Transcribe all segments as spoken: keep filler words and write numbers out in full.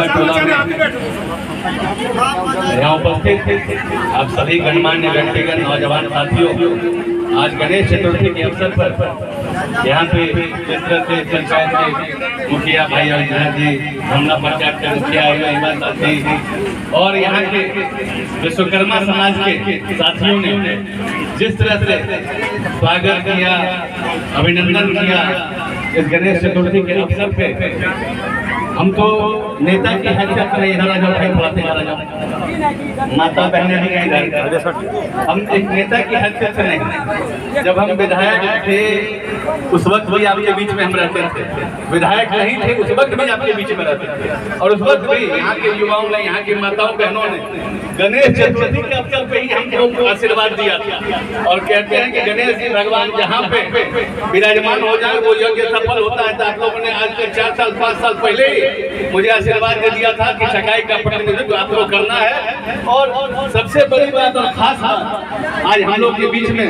हमारा टोला यहाँ उपस्थित आप सभी गणमान्य व्यक्तिगण नौजवान साथियों, आज गणेश चतुर्थी के अवसर पर यहाँ पे जिस तरह से पंचायत के मुखिया भाई अविनाश जी, हमला पंचायत के मुखिया युवा साथी और यहाँ के विश्वकर्मा समाज के साथियों ने जिस तरह से स्वागत किया, अभिनंदन किया इस गणेश चतुर्थी के अवसर पे, हम तो नेता की हैसियत में इधर जो भाई पढ़ाते हैं, माता बहनें भी इधर, हम एक नेता की हैसियत से नहीं। जब हम विधायक थे उस वक्त भी आपके बीच में हम रहते थे, विधायक नहीं थे उस वक्त भी आपके बीच में रहते थे, और उस वक्त भी यहाँ के युवाओं ने, यहाँ की माताओं बहनों ने गणेश चतुर्थी के अवसर पे ही हमको आशीर्वाद दिया था। और कहते हैं कि गणेश जी भगवान जहाँ पे विराजमान हो जाए वो यज्ञ सफल होता है। तो आप लोगों ने आज से चार साल पाँच साल पहले ही मुझे आशीर्वाद दे दिया था कि सगाई का प्रतिनिधित्व आपको करना है। और सबसे बड़ी बात और खास बात, आज हम लोग के बीच में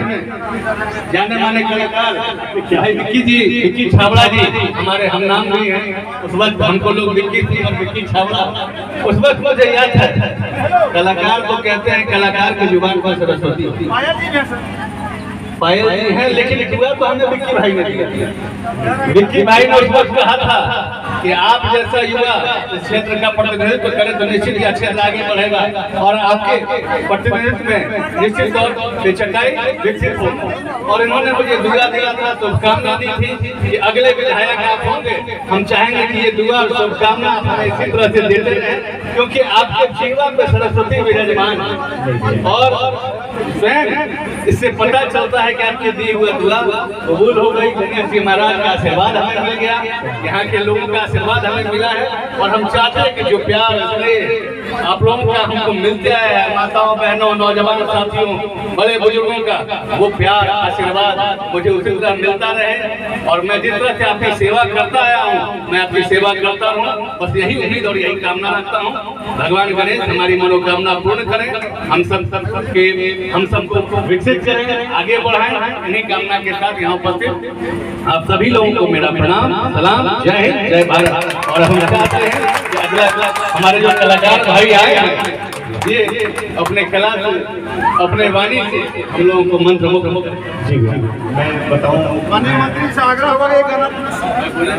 जाने माने कलाकार भाई विक्की जी, विक्की छाबड़ा जी हमारे हम नाम भी हैं। उस वक्त हमको लोग विक्की थी और विक्की छाबड़ा, उस वक्त मुझे याद है कलाकार तो कहते हैं कलाकार की जुबान पर सरस्वती होती है, पायल जी है, लेकिन दुआ तो हमने विक्की भाई ने दिया। विक्की भाई ने उस वक्त कहा था कि आप जैसा युवा इस क्षेत्र का प्रतिनिधित्व करें तो निश्चित ही क्षेत्र आगे बढ़ेगा और आपके प्रतिनिधित्व में निश्चित तौर पर चकाई विकसित हो। और इन्होंने मुझे दुआ दिया था, शुभकामना दी थी कि अगले विधायक आप होंगे, हम चाहेंगे कि ये दुआ और शुभकामना हमें इसी तरह से देते रहें, क्योंकि आपके जीवन में सरस्वती विराजमान है। और स्वयं इससे पता चलता है कि आपके दिए हुए दुआ कबूल हो गई। गणेश जी महाराज का आशीर्वाद हमें मिल गया, यहाँ के लोगों का आशीर्वाद हमें मिला है। और हम चाहते हैं कि जो प्यार इसलिए आप लोगों का हमको मिलता है, माताओं बहनों नौजवान साथियों बड़े बुजुर्गों का, वो प्यार आशीर्वाद मुझे उसी तरह मिलता रहे। और मैं जिस तरह से आपकी सेवा करता आया हूँ, मैं आपकी सेवा करता रहूँ, बस यही उम्मीद और यही कामना रखता हूँ। भगवान गणेश हमारी मनोकामना पूर्ण करें, हम सब सबके हम सबको विकसित करें, आगे बढ़ाएं। इन्हीं कामना के साथ यहाँ उपस्थित आप सभी लोगों को मेरा प्रणाम, सलाम, जय हिंद, जय भारत। और हम चाहते हैं कि अगला हमारे जो कलाकार भाई आए हैं ये अपने कला से, अपने वाणी से हम लोगों को मंत्र मुग्ध। जी मैं बताऊं, माननीय मंत्री से आग्रह होगा ये गाना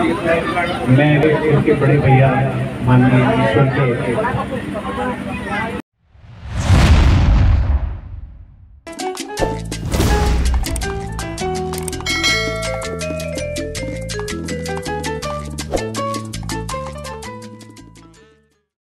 मैं उनके बड़े भैया माननीय ईश्वर के